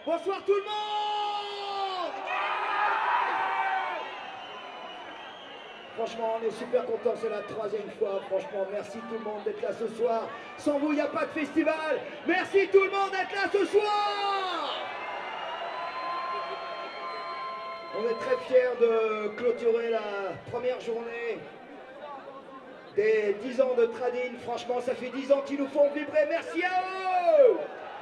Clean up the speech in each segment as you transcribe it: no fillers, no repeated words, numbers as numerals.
Bonsoir tout le monde. Franchement, on est super contents, c'est la 3e fois. Franchement, merci tout le monde d'être là ce soir. Sans vous, il n'y a pas de festival. Merci tout le monde d'être là ce soir. On est très fiers de clôturer la première journée des 10 ans de Tradin. Franchement, ça fait 10 ans qu'ils nous font vibrer. Merci à eux.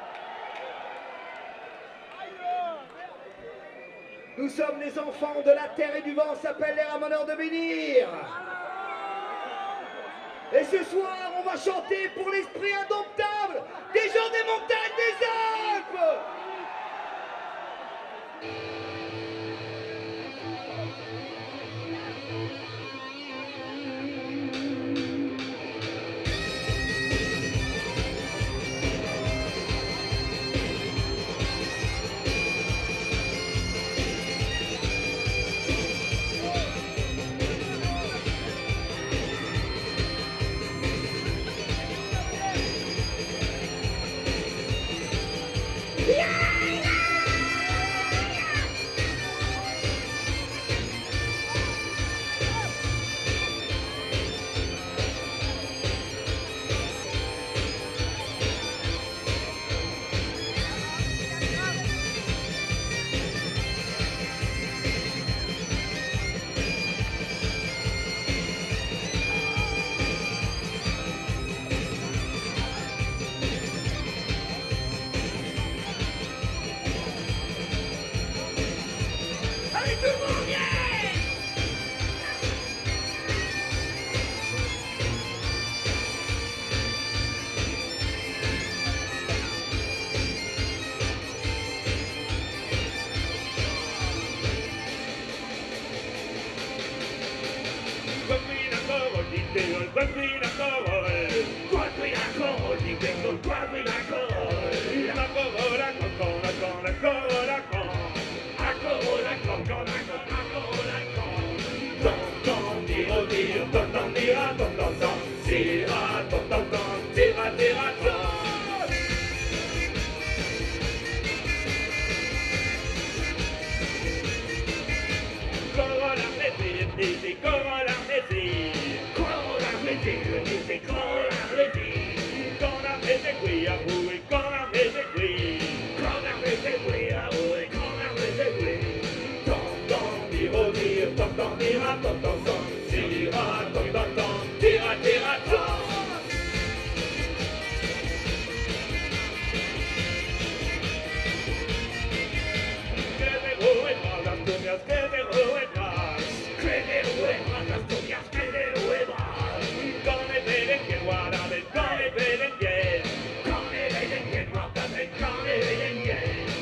Nous sommes les enfants de la terre et du vent, s'appelle les Ramoneurs de Menhir. Et ce soir, on va chanter pour l'esprit indomptable des gens des montagnes des Alpes.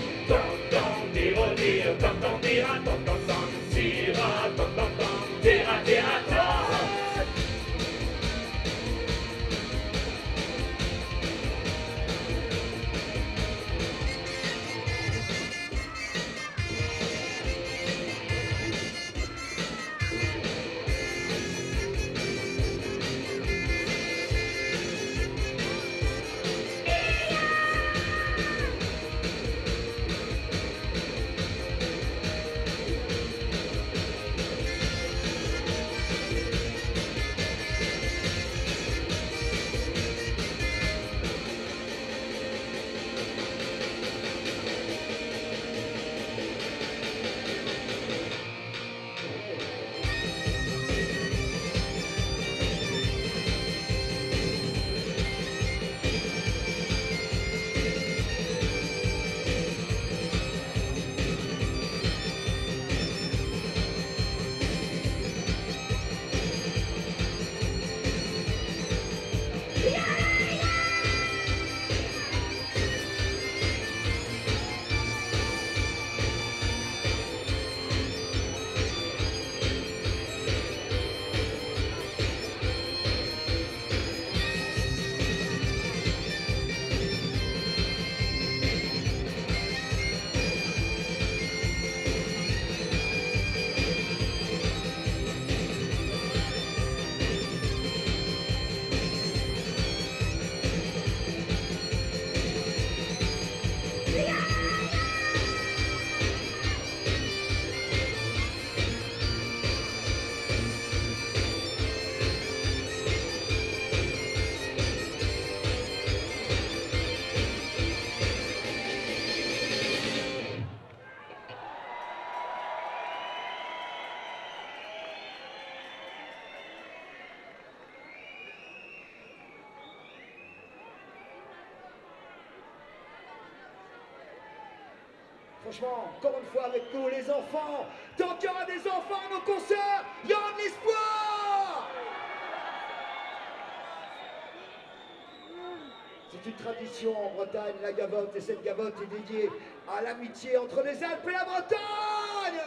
Tira, Franchement, encore une fois avec nous les enfants. Tant qu'il y aura des enfants à nos concerts, il y aura de l'espoir. C'est une tradition en Bretagne, la gavotte, et cette gavotte est dédiée à l'amitié entre les Alpes et la Bretagne.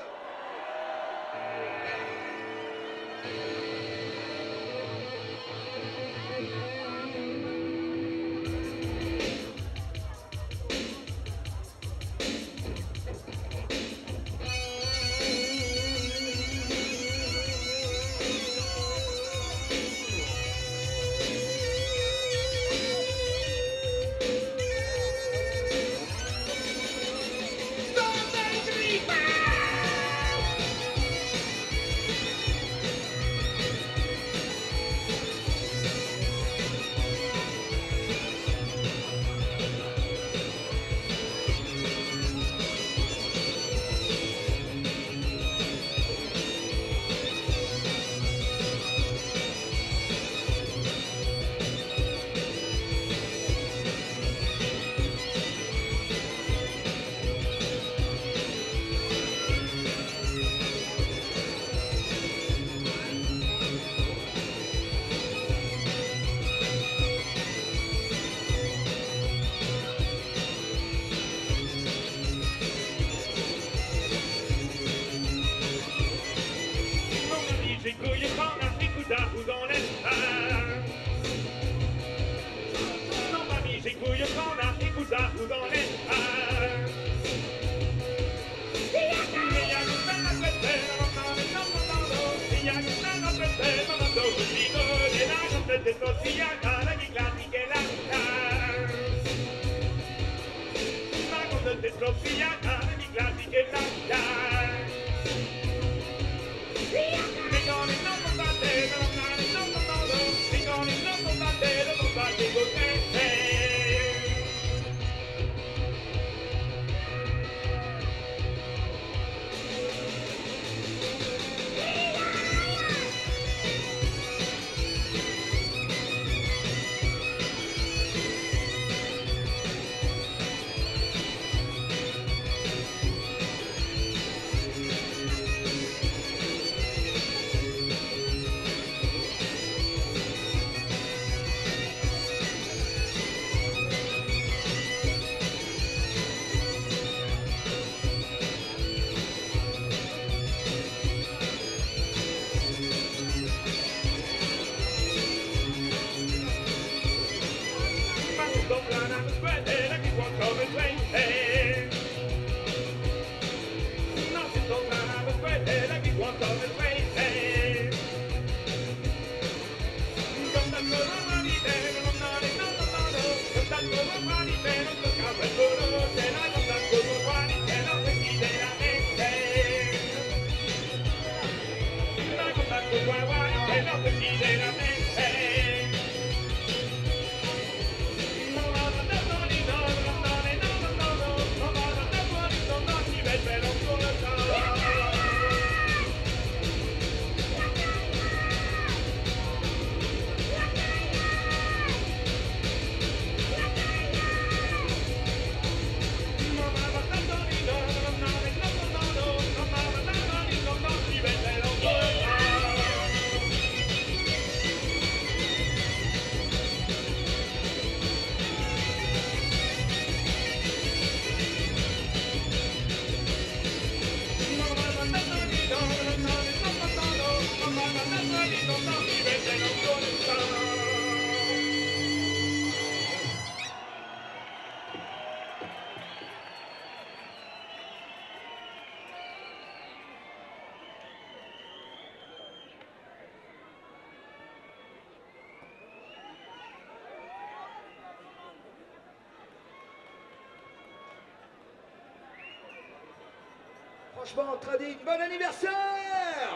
Franchement, Tradin, bon anniversaire!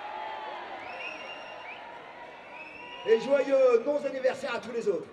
Et joyeux non-anniversaire à tous les autres.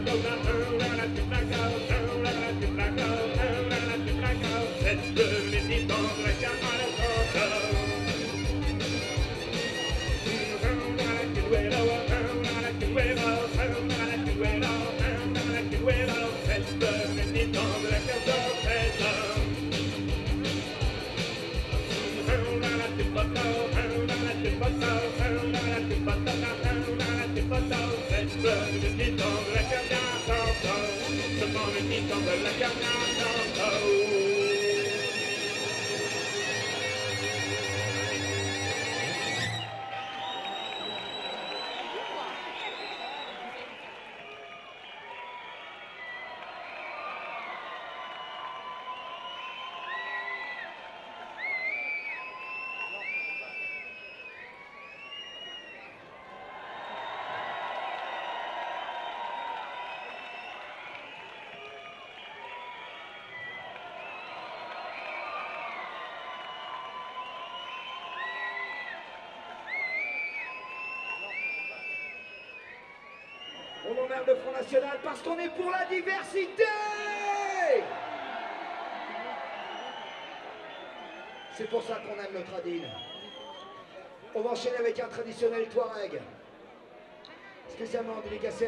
On emmerde le Front National parce qu'on est pour la diversité. C'est pour ça qu'on aime le tradin. On va enchaîner avec un traditionnel Touareg. Spécialement dédicacé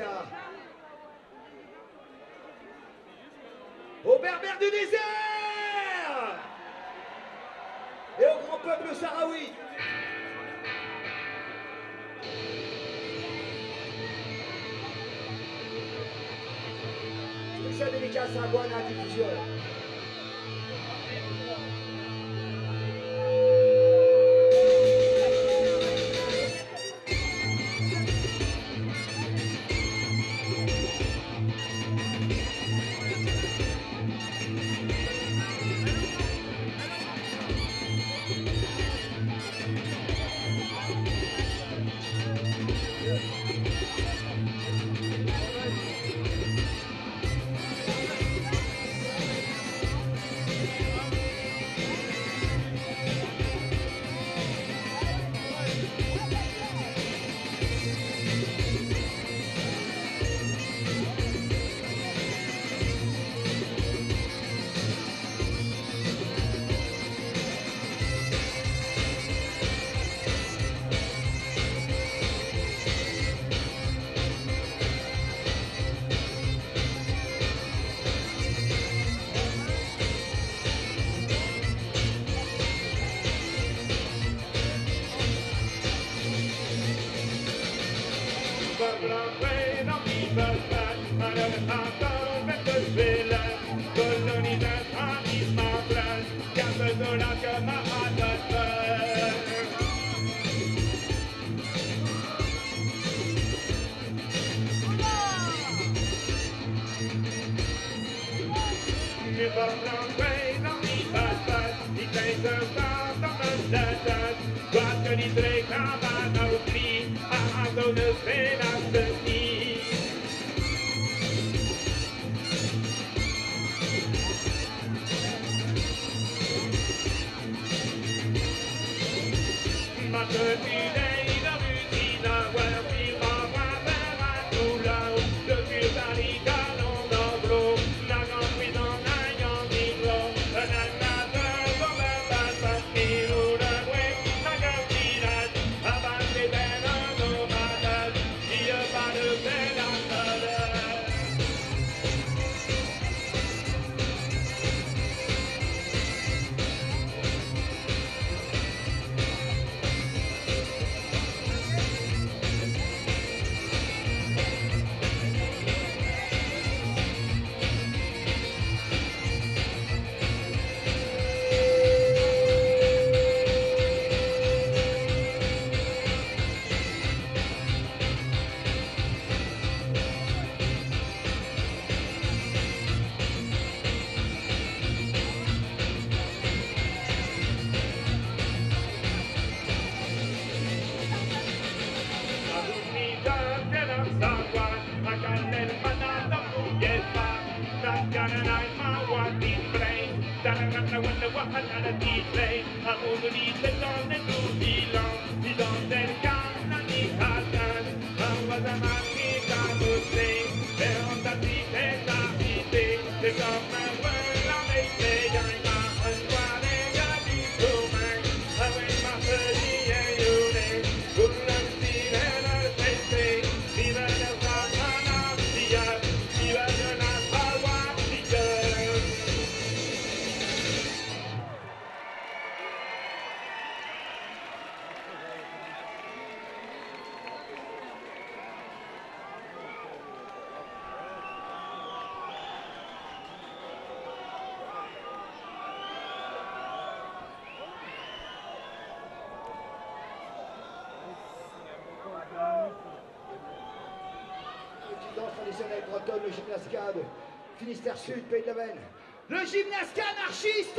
aux berbères du désert et au grand peuple sahraoui. Spécial dédicace à Boana Diffusion. Don't Saint-Antoine, le Gymnascade, Finistère Sud, Pays de la Veine. Le Gymnascade anarchiste.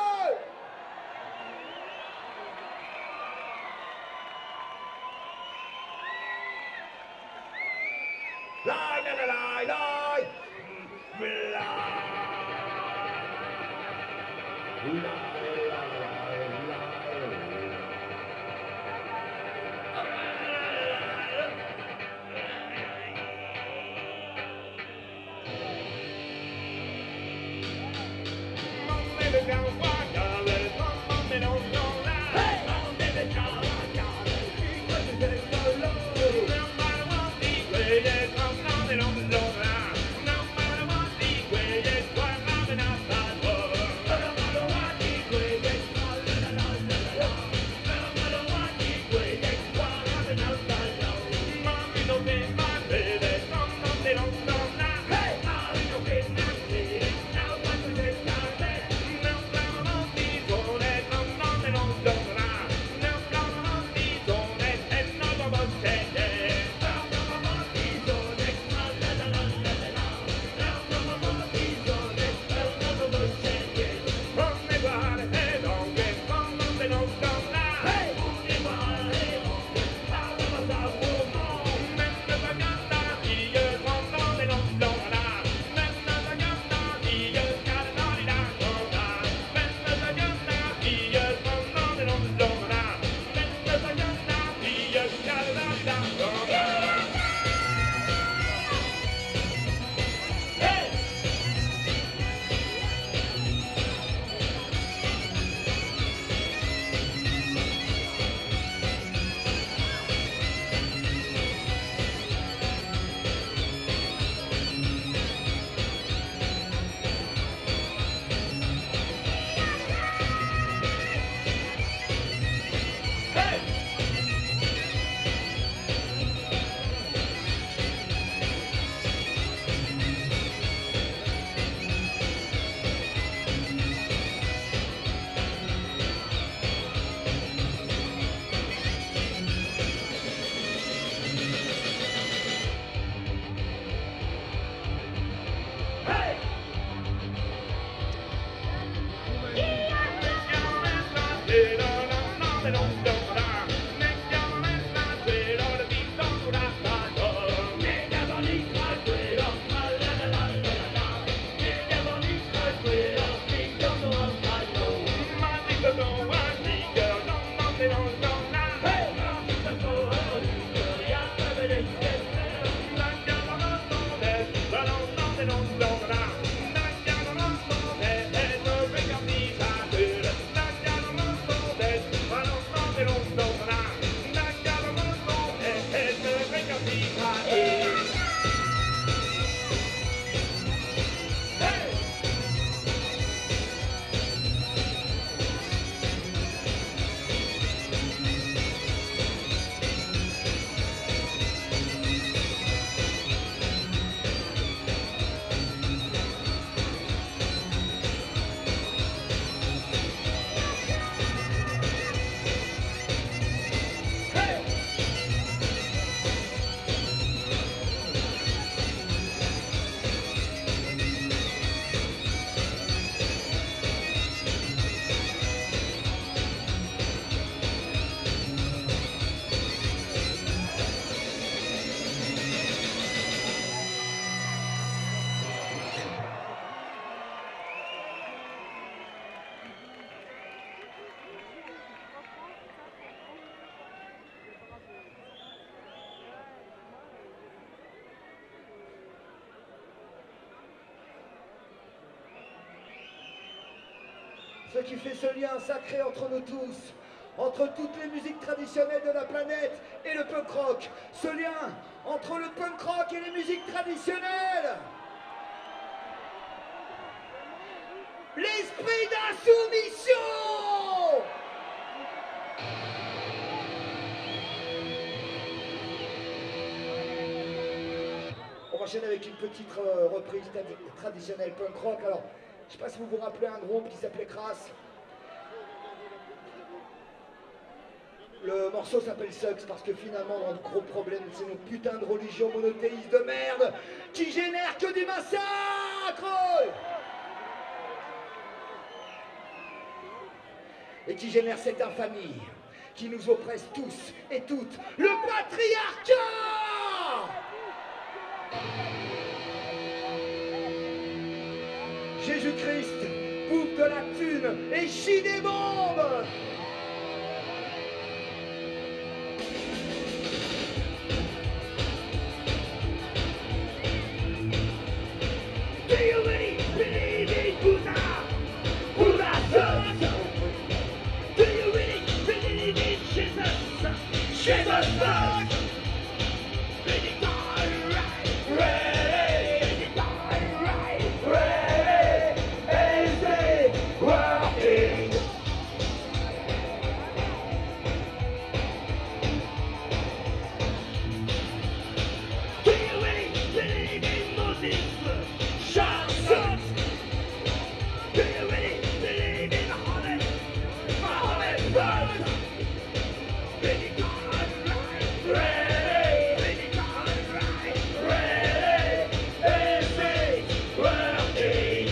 Ce qui fait ce lien sacré entre nous tous, entre toutes les musiques traditionnelles de la planète et le punk rock. Ce lien entre le punk rock et les musiques traditionnelles. L'esprit d'insoumission. On va enchaîner avec une petite reprise traditionnelle punk rock. Alors, je ne sais pas si vous vous rappelez un groupe qui s'appelait Crass. Le morceau s'appelle Sucks parce que finalement, notre gros problème, c'est nos putains de religions monothéistes de merde qui génèrent que du massacre. Et qui génèrent cette infamie qui nous oppresse tous et toutes. Le patriarcat! Jésus-Christ bouffe de la thune et chie des bombes. Do you really believe in Buddha? Buddha sucks. Do you really believe in Jesus? Jesus sucks. Ready, right, ready, right, ready, easy, working. Do you really believe in Moses? Shut sucks. Do you really believe in Muhammad? Muhammad sucks. Ready, right, ready, right, ready, easy, working.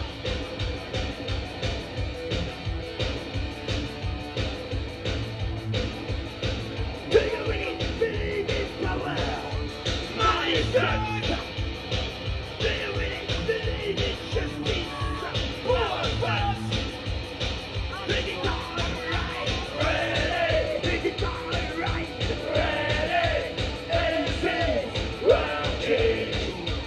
Do you really believe in power? Money sucks. Do you really believe in justice? Poor sucks. Ready, right, ready, right, ready, easy, working.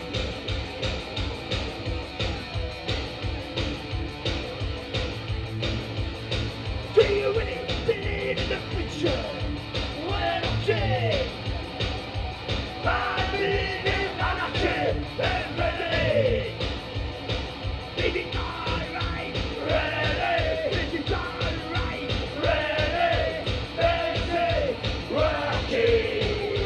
Do you really believe in the future? Well, okay. I believe in anarchy every day. Baby, alright, ready. Baby, alright, ready. Easy, working.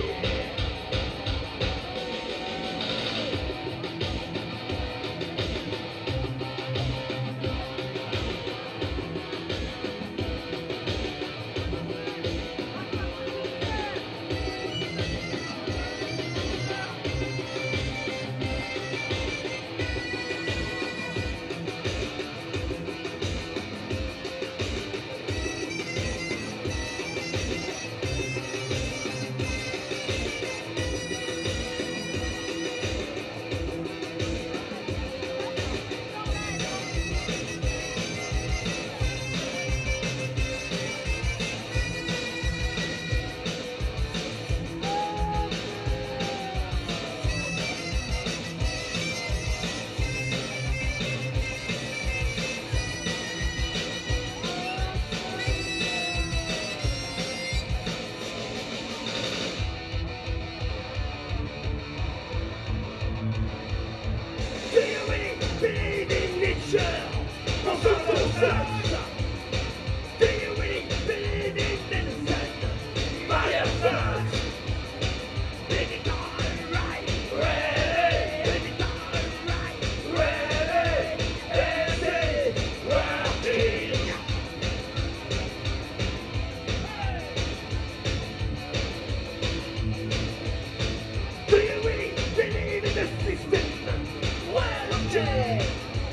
Do you really believe in Nietzsche? Rousseau sucks. Do you really believe in medicine? Fire sucks. Baby, right, ready. Baby, right, ready. Easy, working. Do you really believe in the system? Well, okay.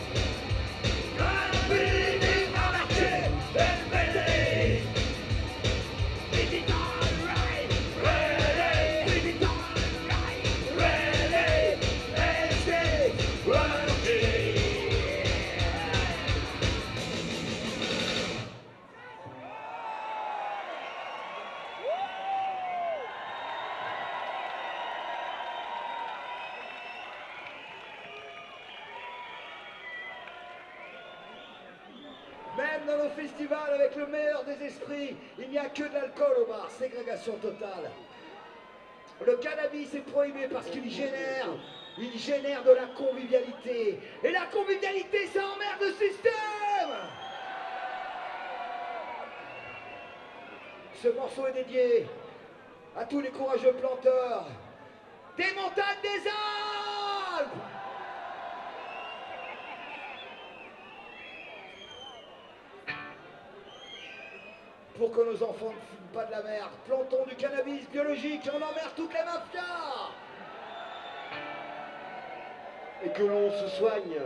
I believe in anarchy every day. Baby, right, ready. Baby, right, ready. Easy, working. Même dans nos festivals avec le meilleur des esprits, il n'y a que de l'alcool au bar, ségrégation totale. Le cannabis est prohibé parce qu'il génère de la convivialité. Et la convivialité, ça emmerde le système. Ce morceau est dédié à tous les courageux planteurs des montagnes des Alpes. pour que nos enfants ne fument pas de la merde. Plantons du cannabis biologique et on emmerde toutes les mafias. Et que l'on se soigne.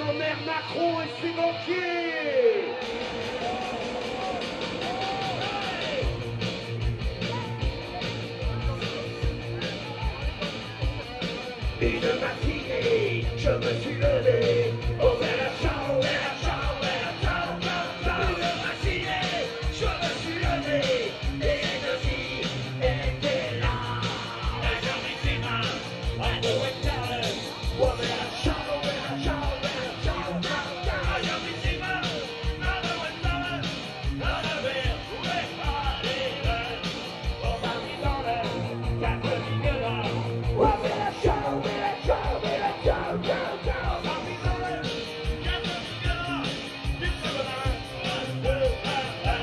grand-mère Macron et ses banquiers. Une matinée, je me suis levé, ouvert la chambre, ouvert la chambre, ouvert la chambre. Une matinée, je me suis levé, et une fille était là. Elle a mis ses mains, à deux hectares, ouvert la chambre, ouvert la chambre, ouvert la chambre. Elle a mis ses mains, à deux hectares, à la mer, ouvert par les mains. On m'a mis dans l'air, quatre lignes noires, ouvert la chambre, ouvert la chambre, ouvert la chambre. On m'a mis dans l'air, quatre lignes noires, du chemin, un, deux, un.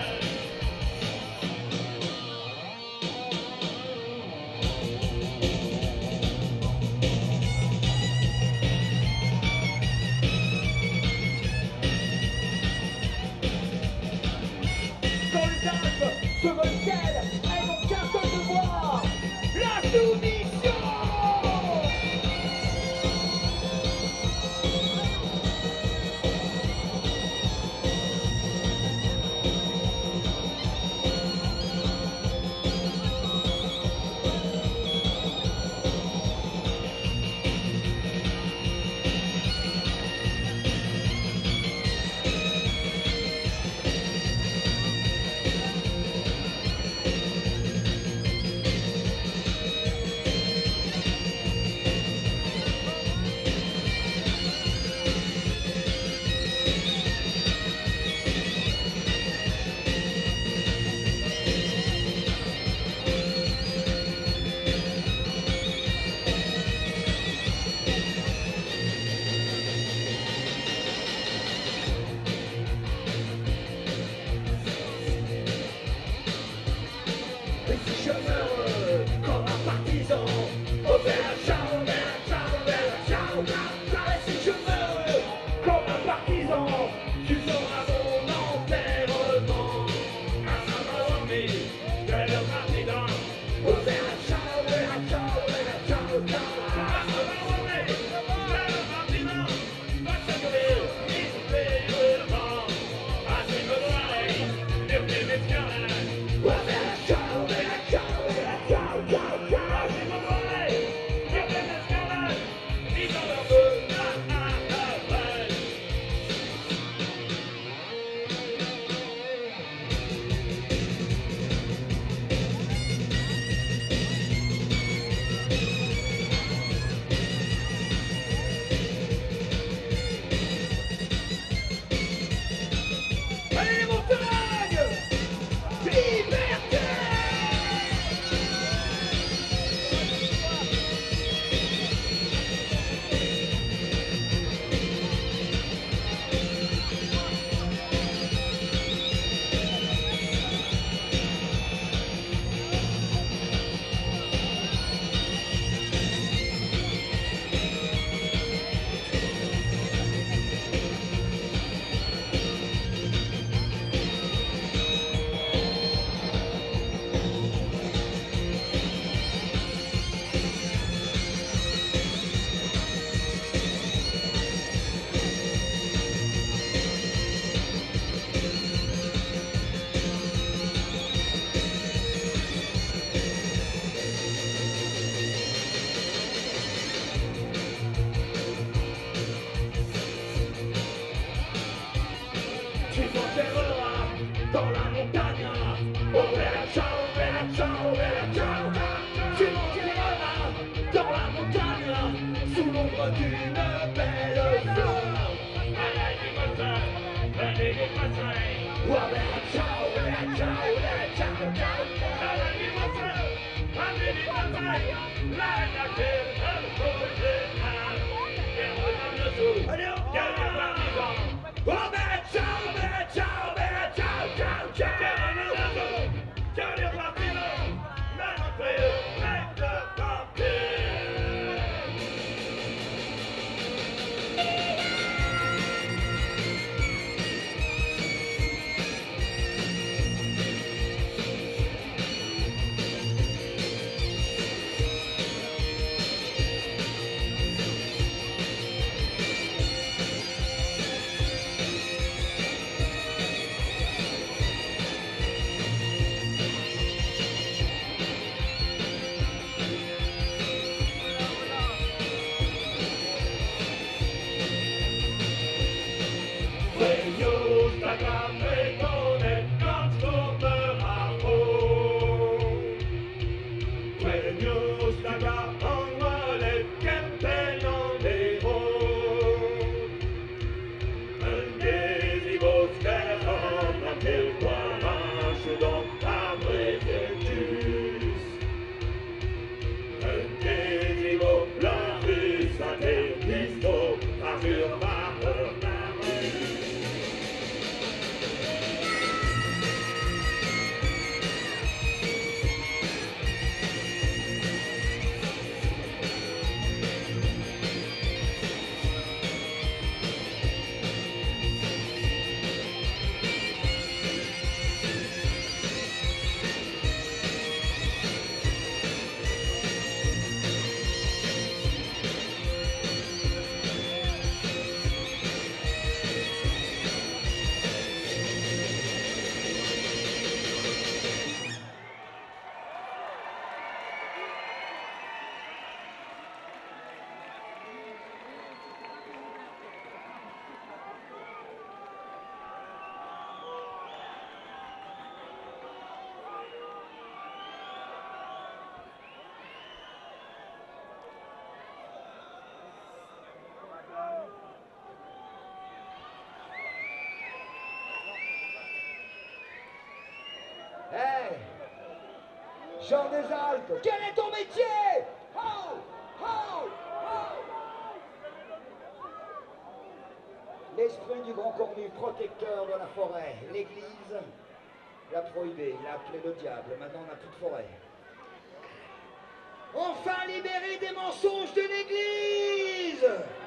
Dans les Alpes, ce volcan, elles n'ont qu'un seul devoir, la soumission. Et si je meurs comme un partisan, ouvert la chambre, ouvert la chambre, ouvert la chambre. Et si je meurs comme un partisan, tu feras mon enterrement. Un homme armé de le président, ouvert la chambre, ouvert la chambre, ouvert la chambre. Un homme armé de le président, va s'amuser, il fait le vent. Un film de l'oreille, des escalades, ouvert la chambre, ouvert la chambre, ouvert la chambre. Un film de l'oreille, des escalades, ils ont leur feu, Allez les montagnes, liberté. Tu m'enterreras dans la montagne, ouvert la chambre, ouvert la chambre, ouvert la chambre. Tu m'enterreras dans la montagne, sous l'ombre d'une belle fleur. Ouvert la chambre, ouvert la chambre, ouvert la chambre. Allez, on Chant des Alpes, quel est ton métier? Ho, ho, ho. L'esprit du grand cornu, protecteur de la forêt. L'Église l'a prohibé, il a appelé le diable. Maintenant, on n'a plus de forêt. Enfin libéré des mensonges de l'Église.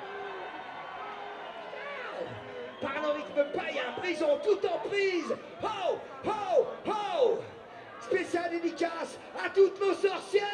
Par le rythme païen, prison, tout en prise. Ho, ho, ho. Spécial dédicace à toutes nos sorcières.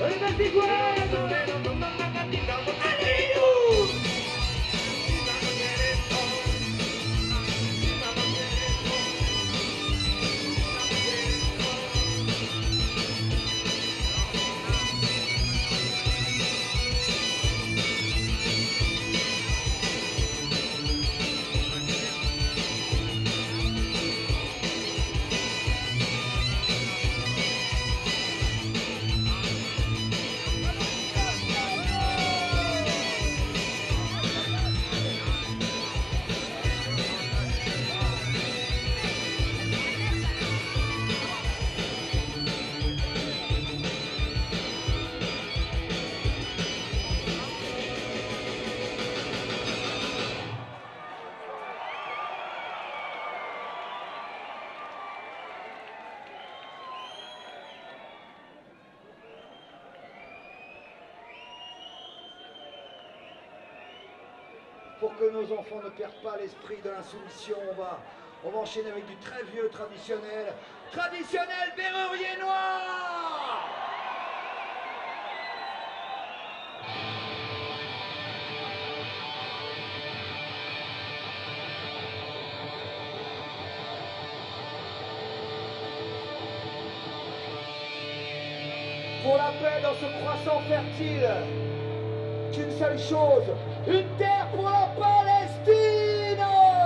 Pour que nos enfants ne perdent pas l'esprit de l'insoumission, on va enchaîner avec du très vieux traditionnel. Traditionnel Berrurier Noir! Pour la paix dans ce croissant fertile, qu'une seule chose, une terre pour la Palestine!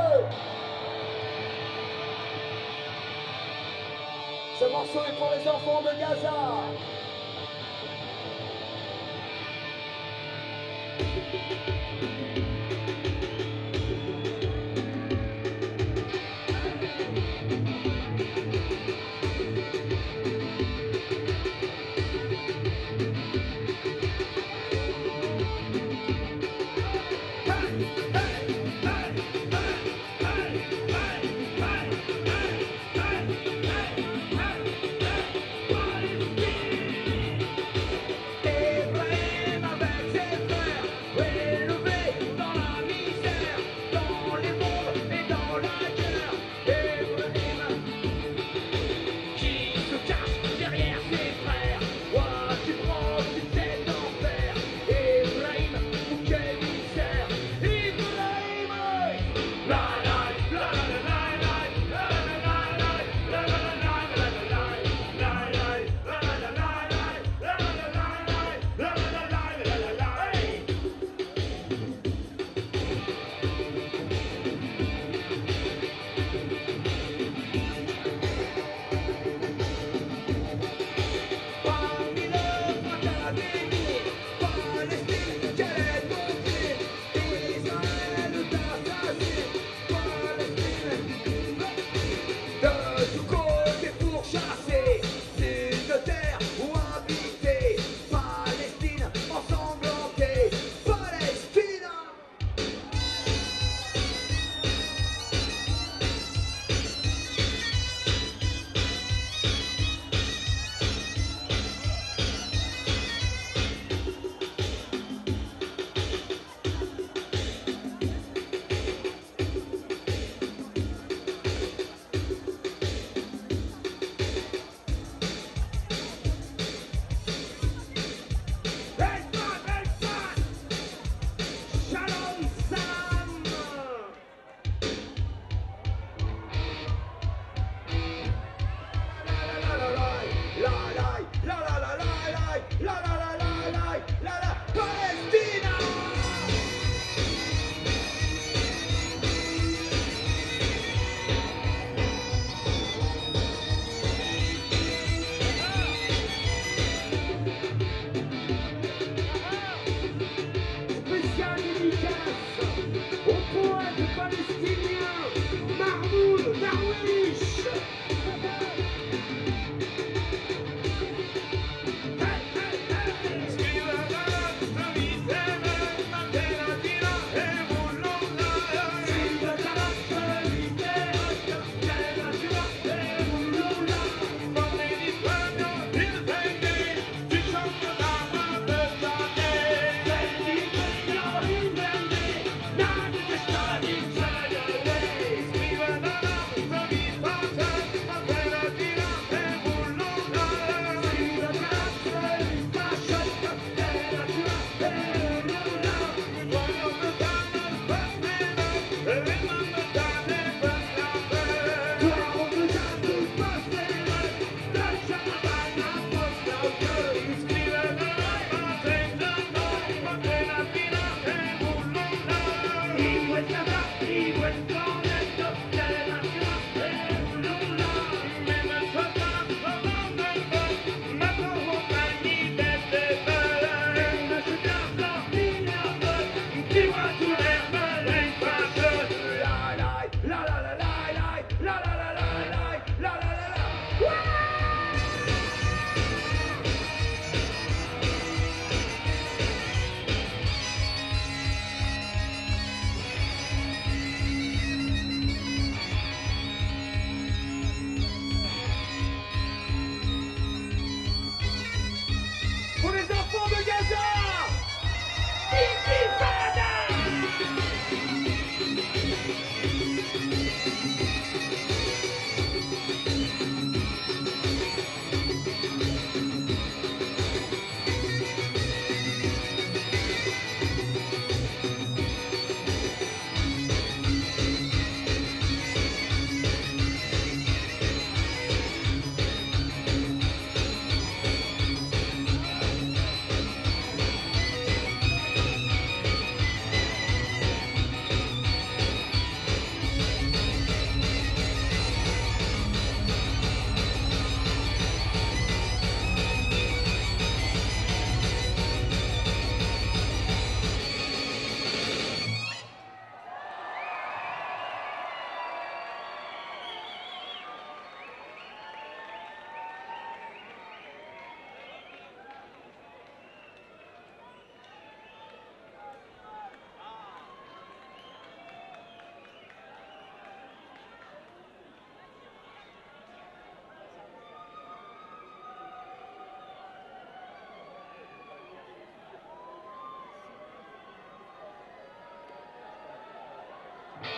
Ce morceau est pour les enfants de Gaza.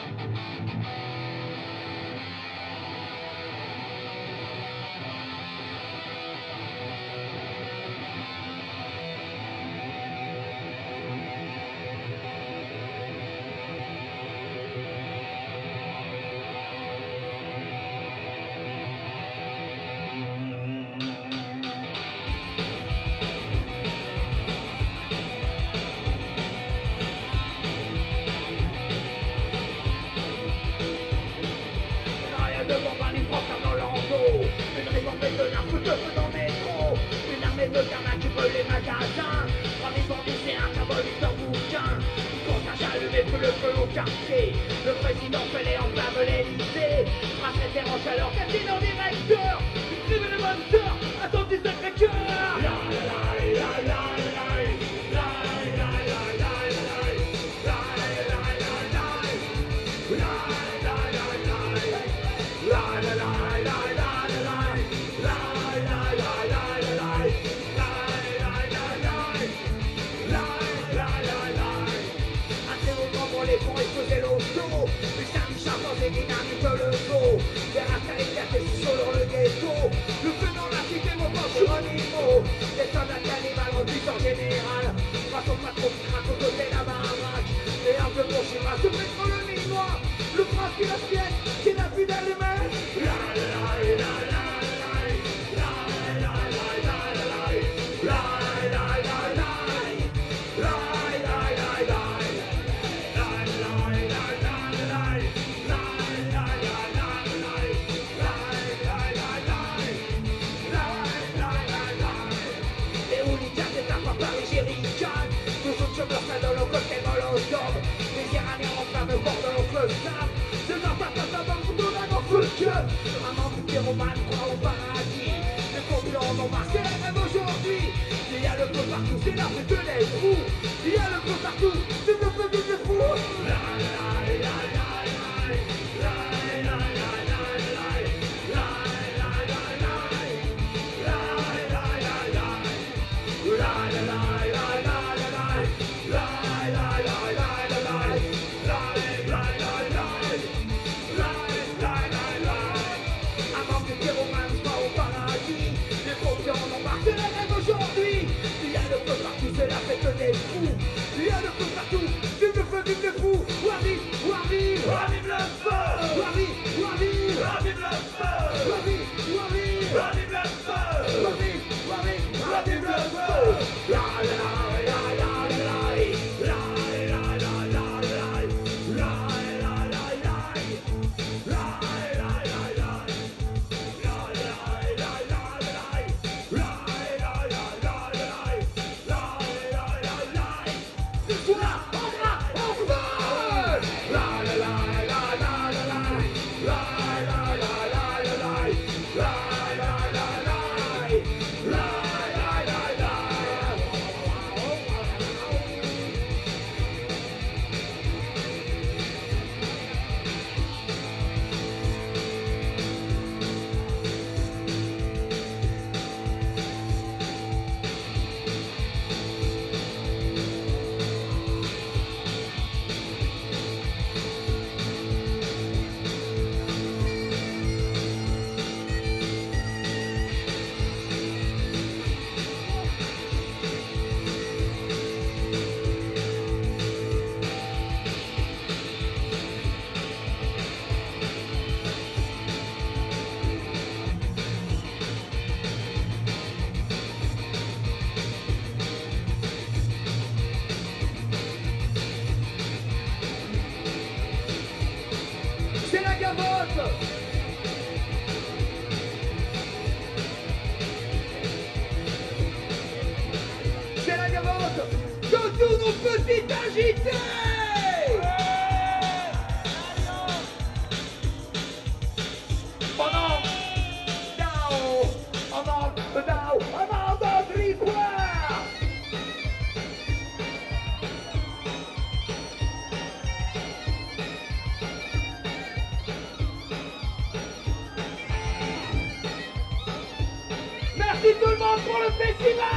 Le président fait les enflamme l'Elysée. Trace les terres en chaleur, casine en directeur. Une tribu de bonne sœur, attends du sacré cœur. Dynamite le dos, des racailles sur le ghetto. Le feu dans la cité, mon poche sur un niveau. Des soldats cannibales reduits en général. Face au patron qui craque aux côtés de la baraque. Et un peu pour Chira, se mettre le minois. Le prince qui la sienne, qui n'a plus d'allumette. Dans le côté molotov, les Iraniens en flamme bord de l'oncle Sam. C'est un patate pour tout la gorge le cœur. Un membre du roman croit au paradis. Les concurrents ont marqué la rêve aujourd'hui. Il y a le feu partout, c'est la fête des fous. Il y a le feu partout, c'est le feu des fous. C'est la gavotte de tous nos petits agités. Merci tout le monde pour le festival.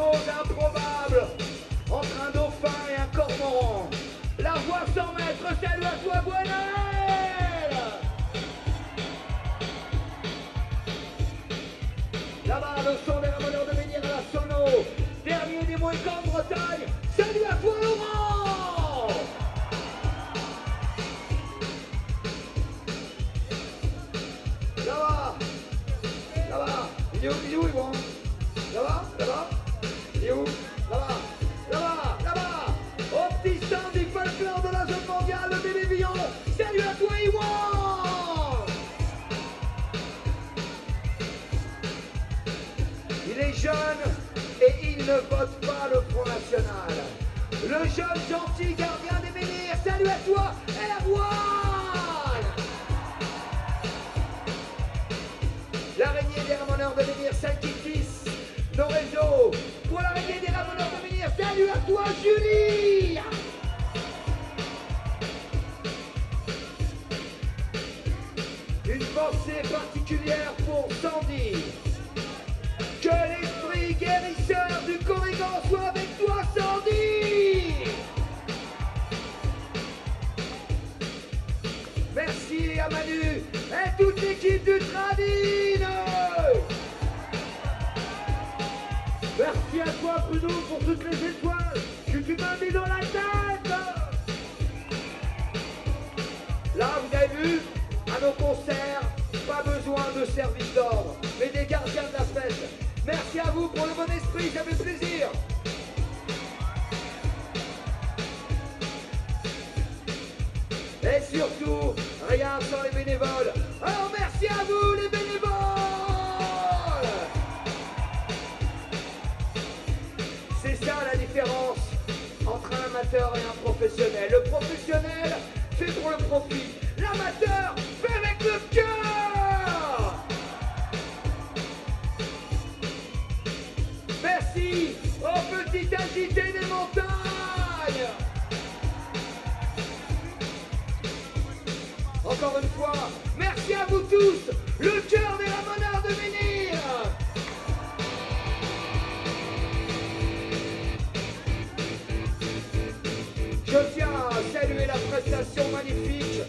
chose improbable entre un dauphin et un cormoran. La voix 100 mètres, salut à toi, Gwenaël! Là-bas, le son des ramoneurs de Menhir à la sono. Dernier des Mohicans de Bretagne, salut à toi, Laurent! Là-bas, là-bas, il est où, ils vont? Là-bas, là-bas, il est où? Là-bas, là-bas, là-bas, au petit stand du folklore de la zone mondiale, le bébé Villon, salut à toi, Iwan! Il est jeune et il ne vote pas le Front National. Le jeune gentil gardien des menhirs, salut à toi, Erwan! L'araignée des ramoneurs de menhirs, celle qui tisse nos réseaux. Pour l'araignée des ramoneurs de menhirs, salut à toi, Julie! Une pensée particulière pour Sandy. Que l'esprit guérisseur du Corrigan soit avec toi, Sandy! Merci à Manu et toute l'équipe du Tradine! Merci à toi, Bruno, pour toutes les étoiles que tu m'as mis dans la tête. Là, vous avez vu, à nos concerts, pas besoin de service d'ordre, mais des gardiens de la fête. Merci à vous pour le bon esprit, ça fait plaisir. Et surtout, rien sans les bénévoles. Alors merci à vous les bénévoles. C'est ça la différence entre un amateur et un professionnel. Le professionnel fait pour le profit. L'amateur fait avec le cœur. Merci aux petites agitées des montagnes. Encore une fois, merci à vous tous, le cœur des ramoneurs de Menhir. Je tiens à saluer la prestation magnifique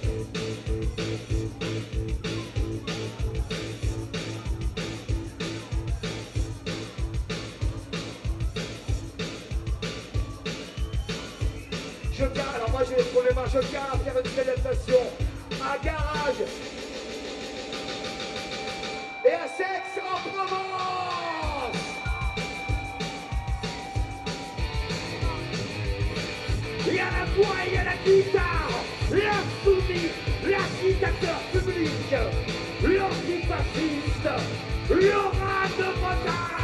alors moi j'ai les premiers mains, je tiens à faire une salutation à Garage et à Sexe en Provence. Il y a la voix, il y a la guitare, la souris, l'agitateur public, l'antifasciste, Laura de Bretagne.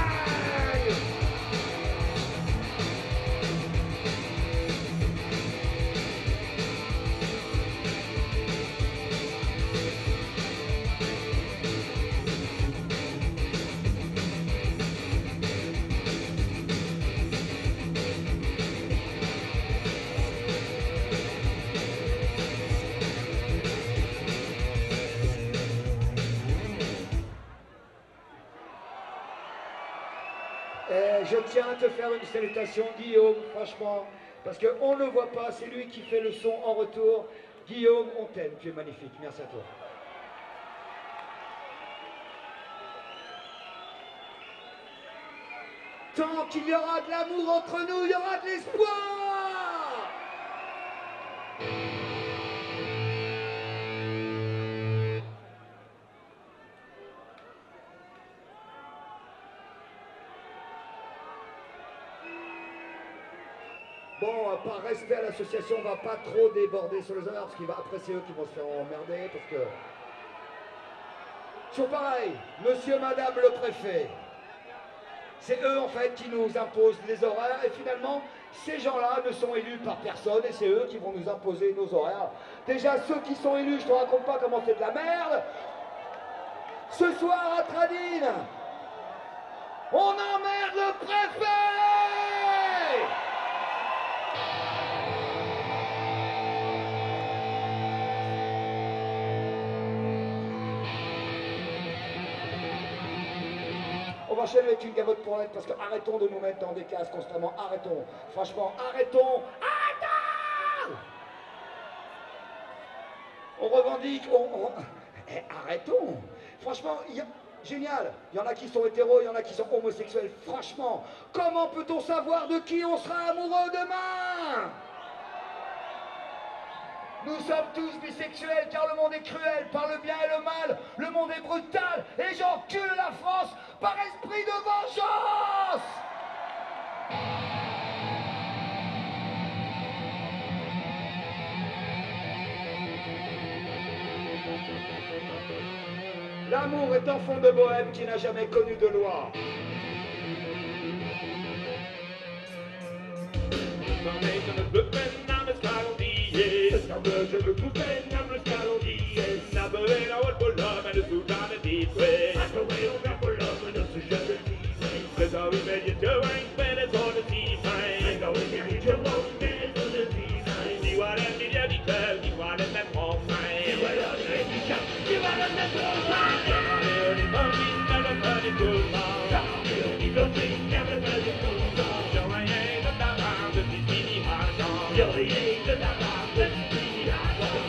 Je tiens à te faire une salutation, Guillaume, franchement, parce qu'on ne le voit pas, c'est lui qui fait le son en retour. Guillaume, on t'aime, tu es magnifique, merci à toi. Tant qu'il y aura de l'amour entre nous, il y aura de l'espoir. Bon, par respect à l'association, on va pas trop déborder sur les horaires, parce qu'après c'est eux qui vont se faire emmerder, parce que... Toujours pareil, monsieur, madame le préfet, c'est eux en fait qui nous imposent les horaires, et finalement, ces gens-là ne sont élus par personne, et c'est eux qui vont nous imposer nos horaires. Déjà, ceux qui sont élus, je te raconte pas comment c'est de la merde. Ce soir à Tradine, on emmerde le préfet. On va enchaîner avec une gavotte pour l'aide parce que arrêtons de nous mettre dans des cases constamment. Arrêtons. Franchement, arrêtons. Arrêtons. On revendique. Arrêtons. Franchement, génial. Il y en a qui sont hétéros, il y en a qui sont homosexuels. Franchement, comment peut-on savoir de qui on sera amoureux demain? Nous sommes tous bisexuels car le monde est cruel par le bien et le mal. Le monde est brutal et j'encule la France par esprit de vengeance. L'amour est un fond de bohème qui n'a jamais connu de loi. Je me coupais comme le scalondier. S'appelait la haute pour l'homme et le soudan de Detroit. S'appelait au verre pour l'homme et le sujet de Detroit. C'est dans le milieu de Wayne, mais les autres s'y faitent. C'est dans le milieu de Wayne, mais les autres s'y faitent. Dis voilà le milieu du cœur, dis voilà le même en main. Dis voilà le milieu du cœur, dis voilà le même en main. J'en ai never heard it too long. J'en ai never heard it too long. J'en ai rien de ta main, de tes mini argent. J'en ai rien de ta main, de tes mini argent.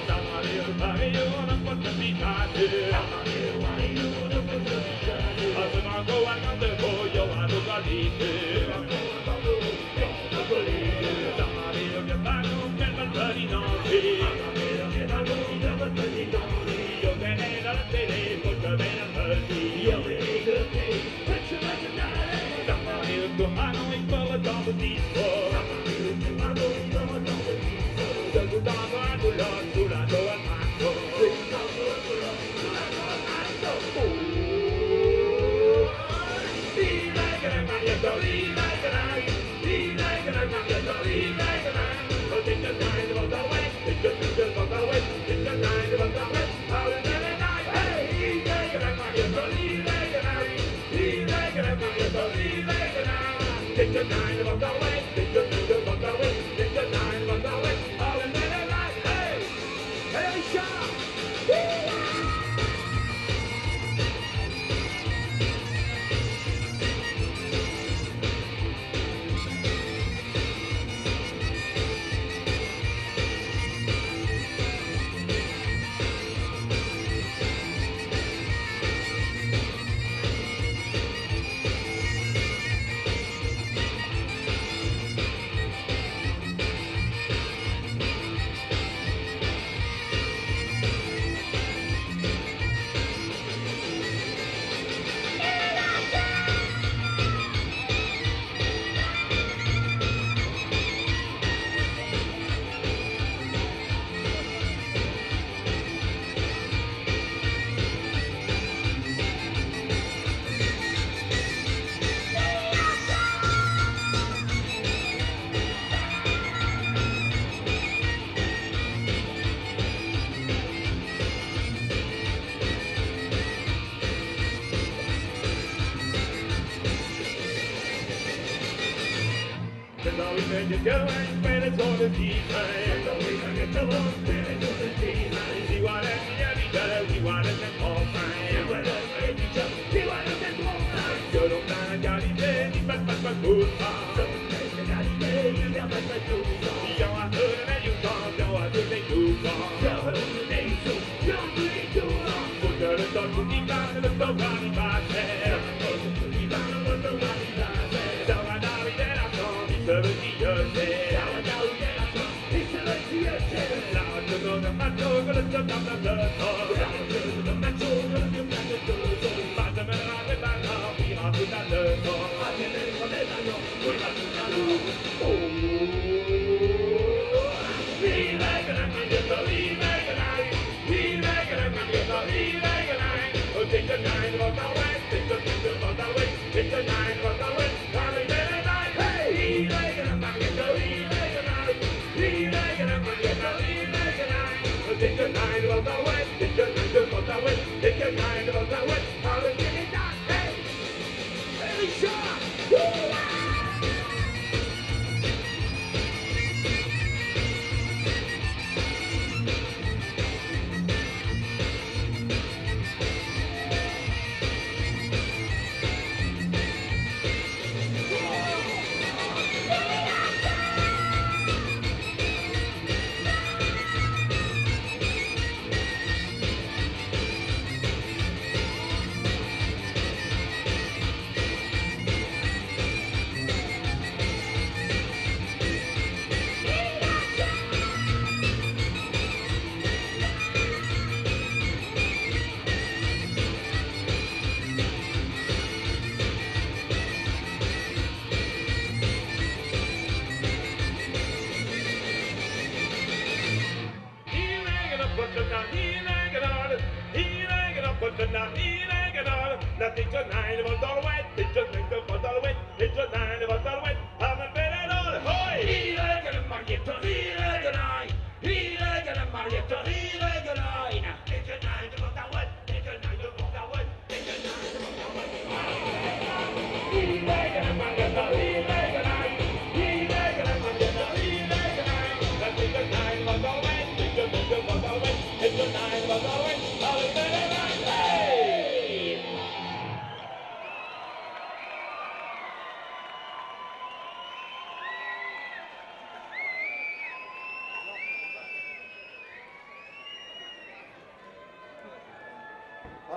You're going when it's all the tea time. So we can get the one when it's all the tea time. See what I see every day, see what I can all find. See what I see every day, see what I can all find. Je don't know, got it there, you bet pas good. So you got it there, you bet pas good. Yo, I heard that you talk, yo, I do they do wrong. Yo, I do they do, yo, do they do wrong. Put the dog to the back and the dog on the back.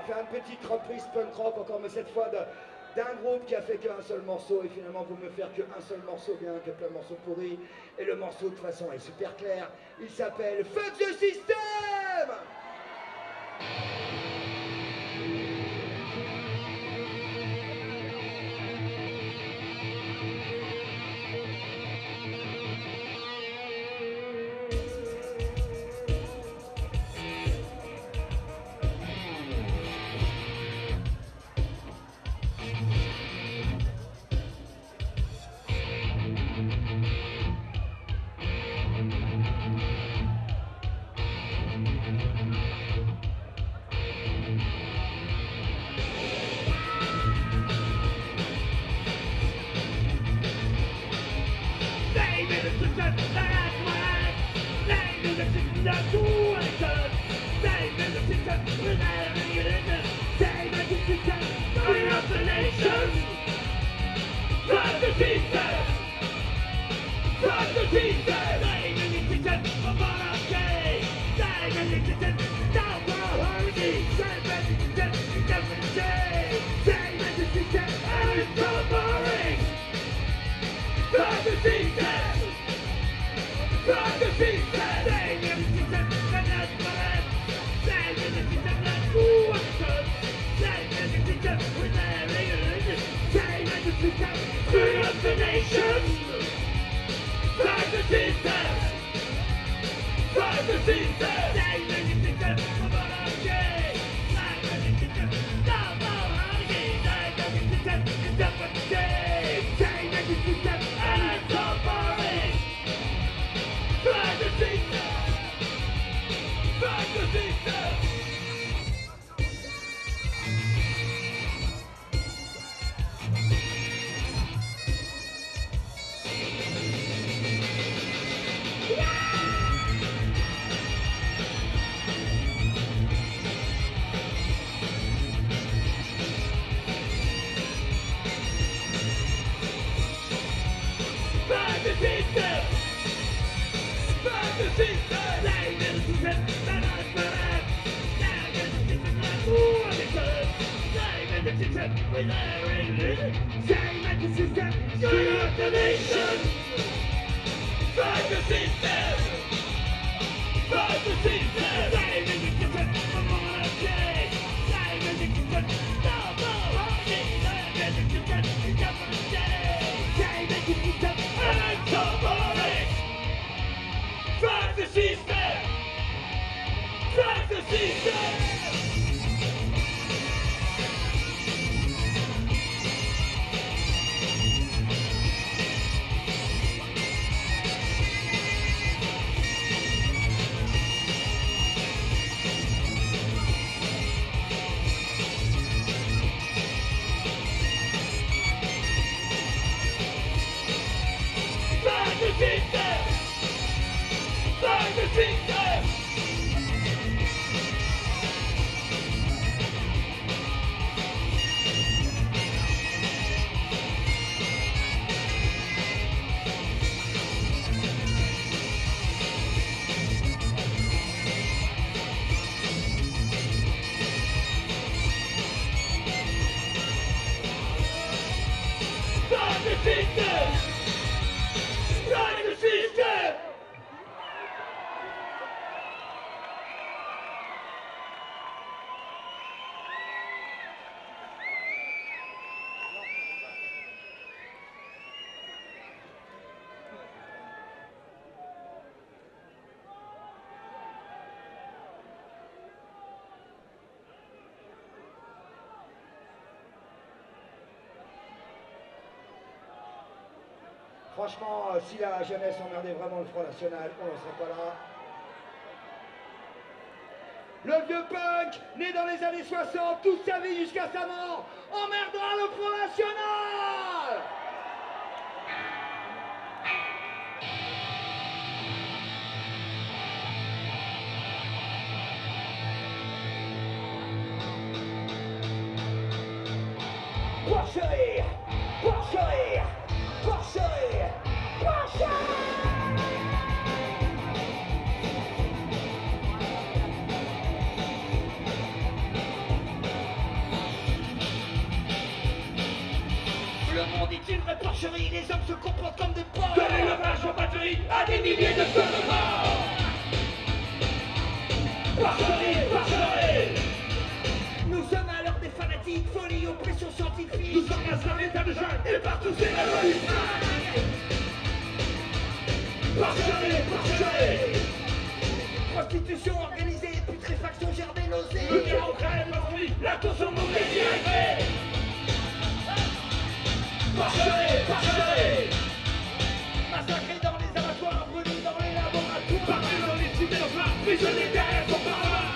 va faire une petite reprise punk rock encore, mais cette fois d'un groupe qui a fait qu'un seul morceau, et finalement vous me faire qu'un seul morceau bien, que plein de morceaux pourris, et le morceau de toute façon est super clair, il s'appelle Fuck the System. Franchement, si la jeunesse emmerdait vraiment le Front National, on n'en serait pas là. Le vieux punk, né dans les années 60, toute sa vie jusqu'à sa mort, emmerdera le Front National! Pour chérir, pour chérir, pour chérir, pour chérir. Le monde est une vraie porcherie, les hommes se comportent comme des porcs. De l'élevage en batterie à des milliers de feux de mort. Porcherie. Nous sommes à l'heure des fanatiques, folie, oppression scientifique. Nous sommes à un état de jeûne et partout c'est la révolution. Porcherie. Prostitution organisée, putréfaction, gerber, nausée. Le terre en crève, l'envie, la consommation désirée. Porcherie. Massacrés dans les abattoirs, brûlés dans les laboratoires. Partis dans les cités d'enfants, prisonniers derrière son parlement.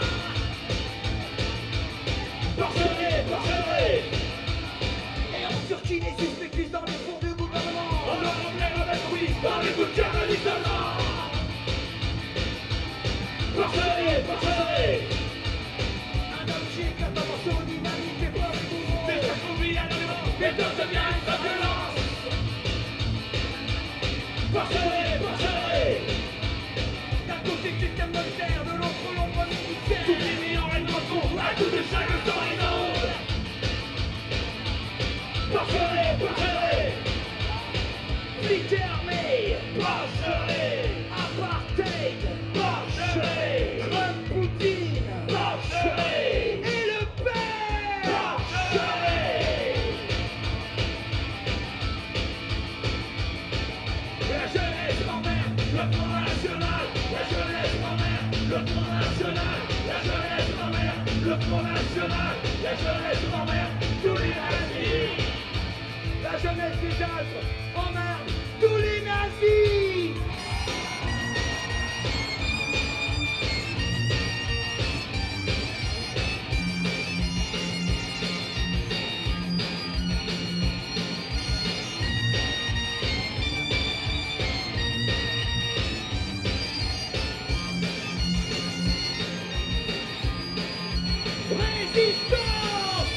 Porcherie. Et en Turquie, les suspectus dans les fonds du gouvernement. On leur enlève avec oui dans les bouquins de l'isolement. Porcherie. Un objet comme un morceau dynamique et pas le mouvement. Des gens conduits anonymement, et d'autres viennent sa violence. Porcherie. D'un côté, système monétaire, de l'autre, l'ombre militaire. Tout finit en règle de compte, à tout de chaque temps et autre. Porcherie. Flics et armés, Porcherie. apartheid, Porcherie. Trump, Poutine, Porcherie. et Le Pen. La jeunesse m'emmerde, le Front National. La jeunesse m'emmerde, le Front National. La jeunesse m'emmerde, le Front National. La jeunesse m'emmerde, tous les nazis. La jeunesse des Alpes emmerde tous les nazis. Résistance.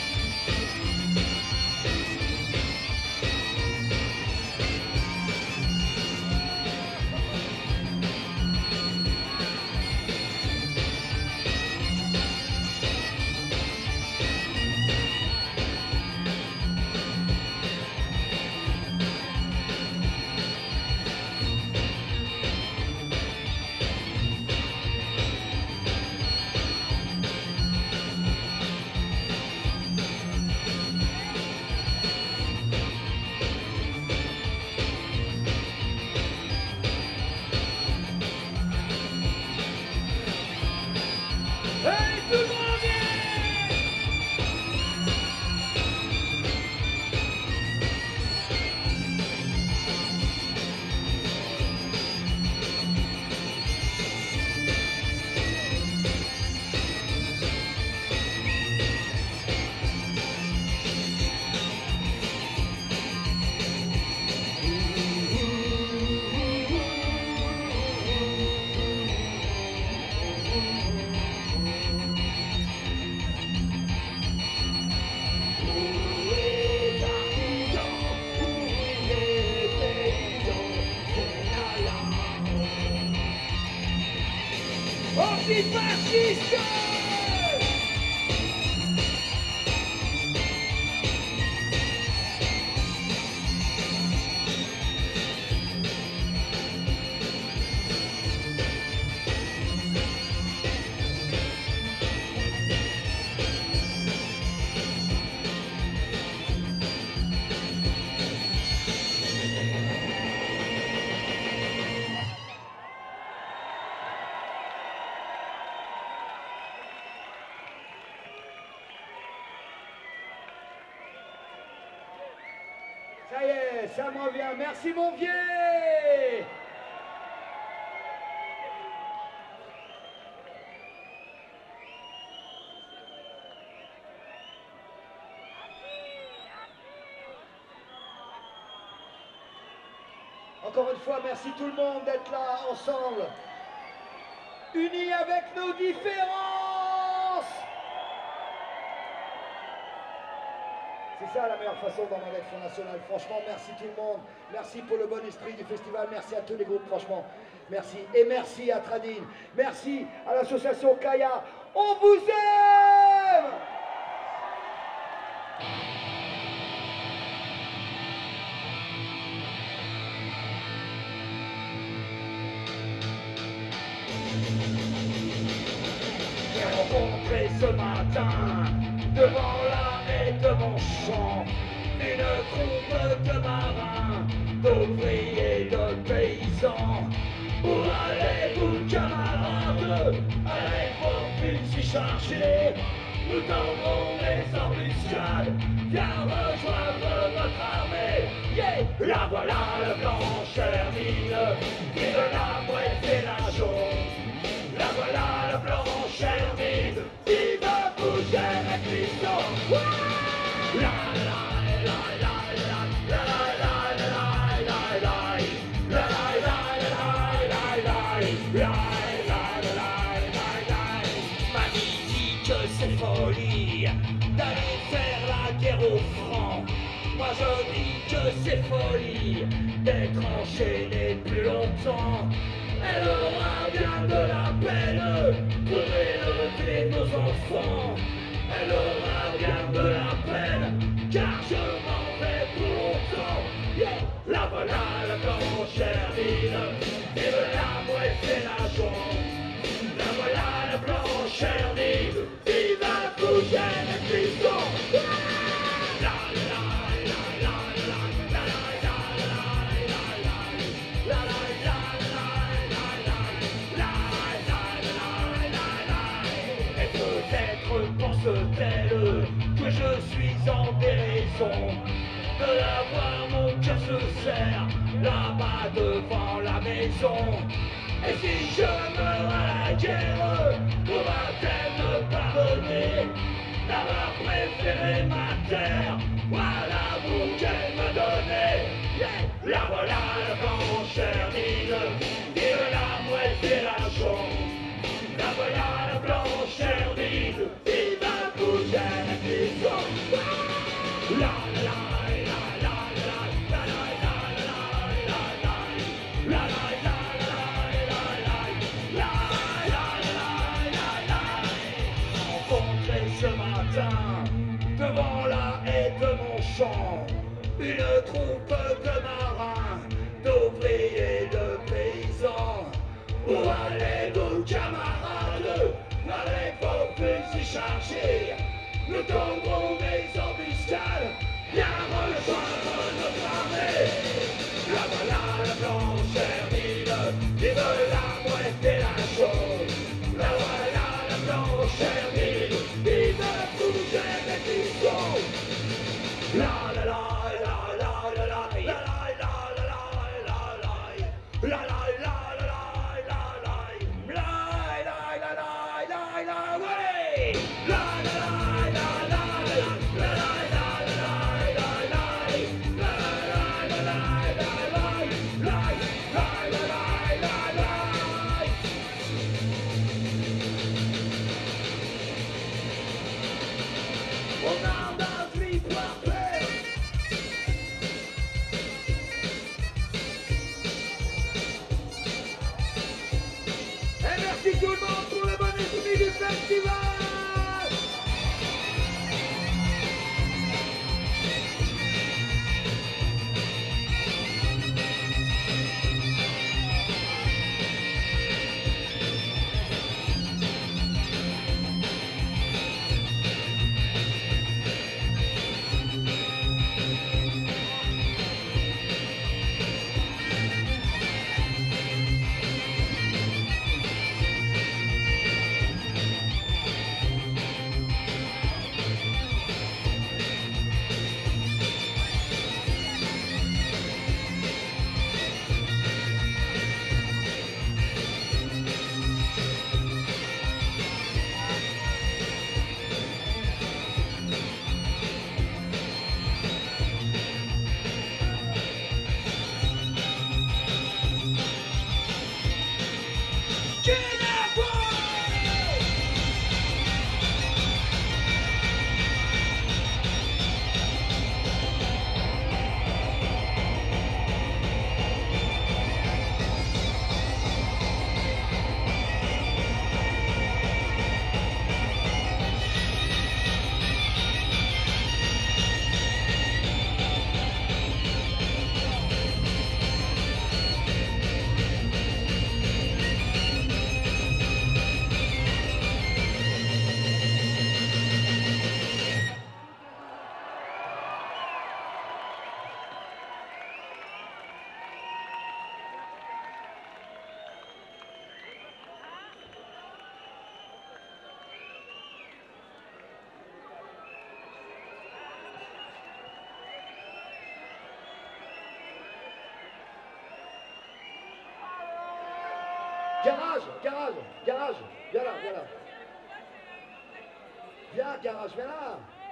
Hey, tout le monde vient. Antifasciste. Ça y est, ça me revient. Merci mon vieux. Encore une fois, merci tout le monde d'être là ensemble, unis avec nos différences. C'est ça la meilleure façon d'en avec Front National. Franchement, merci tout le monde. Merci pour le bon esprit du festival. Merci à tous les groupes, franchement. Merci. Et merci à Tradin. Merci à l'association Kaya. On vous aime! ce matin, devant la haie de mon champ, une troupe de marins, d'ouvriers, de paysans. Où allez-vous, camarades, avec vos fusils chargés? Nous tendrons les embuscades, viens rejoindre notre armée. Yeah. La voilà, le blanche hermine, vive la mouette et la jaune. La voilà, le blanche hermine, vive Fougère et Clisson. La la la la la la la la la la la Mamie dit que c'est folie d'aller faire la guerre aux francs. Moi je dis que c'est folie d'être enchaîné plus longtemps. Elle aura bien de la peine pour élever nos enfants. Elle aura bien de la peine car je m'en vais pour longtemps. Yeah. La voilà, la blanche hermine, vive la mouette et la jaune. La voilà, la blanche hermine, vive la Fougère et Clisson. La la la la la la la la la la. Et peut-être pense-t-elle que je suis en déraison de la voir, mon cœur se serre là-bas devant la maison. Et si je meurs à la guerre, pourra-t-elle me pardonner d'avoir préféré ma terre à l'amour qu'elle m'a donné? Yeah. La voilà, la blanche hermine, vive la mouette et la jaune. La voilà, la blanche hermine, vive la Fougère et Clisson. La la la la la la la ce matin, devant la haie de mon champ, une troupe de marins, d'ouvriers, de paysans. Où allez-vous, camarades, avec vos fusils chargés? Nous tomberons des embuscades, viens rejoindre notre armée. La voilà, la blanche hermine, vive la mouette et la jaune. La voilà, la blanche hermine, vive la Fougère et Clisson. La la la la la la la la la la la la la la. La Garage, garage, garage, viens là, viens là. Viens, garage, viens là.